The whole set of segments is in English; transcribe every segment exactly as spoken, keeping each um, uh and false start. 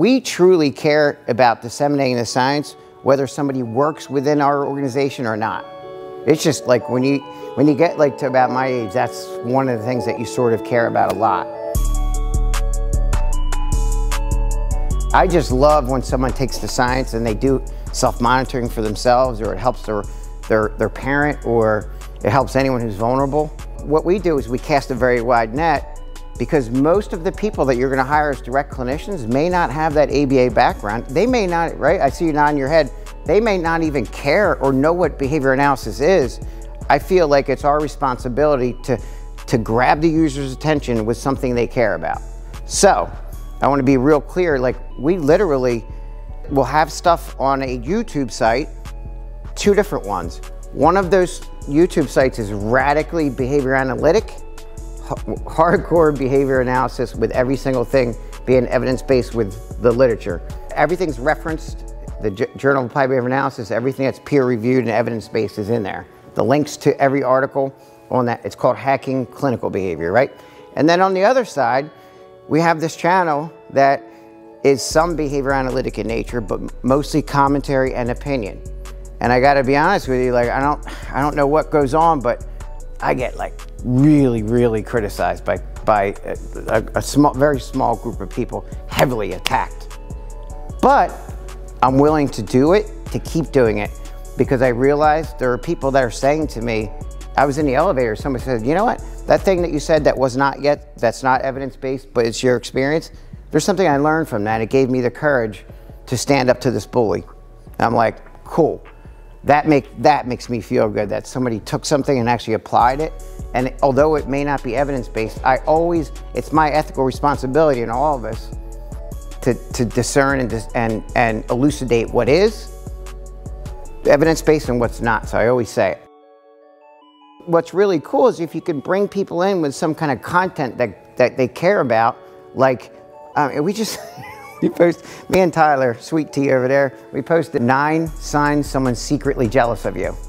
We truly care about disseminating the science, whether somebody works within our organization or not. It's just like when you, when you get like to about my age, that's one of the things that you sort of care about a lot. I just love when someone takes the science and they do self-monitoring for themselves, or it helps their, their, their parent, or it helps anyone who's vulnerable. What we do is we cast a very wide net, because most of the people that you're going to hire as direct clinicians may not have that A B A background. They may not, right? I see you nodding your head. They may not even care or know what behavior analysis is. I feel like it's our responsibility to, to grab the user's attention with something they care about. So, I want to be real clear, like we literally will have stuff on a YouTube site, two different ones. One of those YouTube sites is radically behavior analytic, hardcore behavior analysis with every single thing being evidence-based with the literature. Everything's referenced, the Journal of Applied Behavior Analysis, everything that's peer-reviewed and evidence-based is in there. The links to every article on that, it's called Hacking Clinical Behavior, right? And then on the other side, we have this channel that is some behavior analytic in nature, but mostly commentary and opinion. And I gotta be honest with you, like I don't, I don't know what goes on, but I get like really, really criticized by, by a, a, a small, very small group of people, heavily attacked. But I'm willing to do it, to keep doing it, because I realized there are people that are saying to me, I was in the elevator, somebody said, you know what, that thing that you said that was not yet, that's not evidence-based, but it's your experience, there's something I learned from that. It gave me the courage to stand up to this bully. And I'm like, cool. That, make, that makes me feel good that somebody took something and actually applied it. And it, although it may not be evidence-based, I always, it's my ethical responsibility in all of us to, to discern and, dis, and, and elucidate what is evidence-based and what's not, so I always say it. What's really cool is if you can bring people in with some kind of content that, that they care about, like, um, we just, we post, me and Tyler, sweet tea over there, we posted nine signs someone's secretly jealous of you.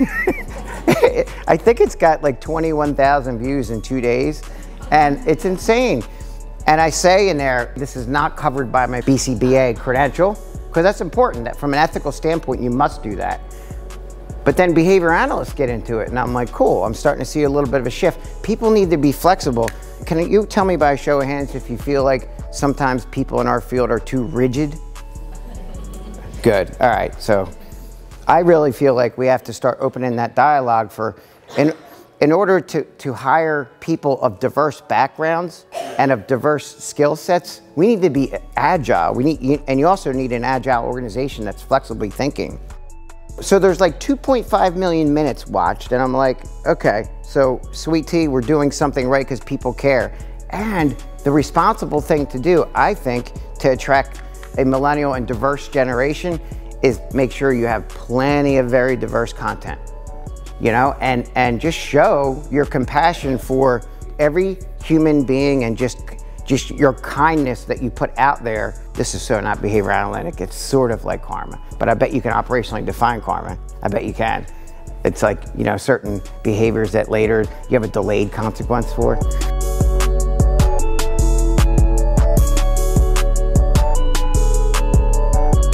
I think it's got like twenty-one thousand views in two days, and it's insane. And I say in there, this is not covered by my B C B A credential, because that's important, that from an ethical standpoint, you must do that. But then behavior analysts get into it, and I'm like, cool, I'm starting to see a little bit of a shift. People need to be flexible. Can you tell me by a show of hands if you feel like sometimes people in our field are too rigid? Good, all right, so I really feel like we have to start opening that dialogue for, in, in order to, to hire people of diverse backgrounds and of diverse skill sets, we need to be agile. We need, and you also need an agile organization that's flexibly thinking. So there's like two point five million minutes watched, and I'm like, okay, so sweet tea, we're doing something right because people care. And the responsible thing to do, I think, to attract a millennial and diverse generation is make sure you have plenty of very diverse content, you know, and, and just show your compassion for every human being and just, just your kindness that you put out there. This is so not behavior analytic, it's sort of like karma, but I bet you can operationally define karma. I bet you can. It's like, you know, certain behaviors that later you have a delayed consequence for.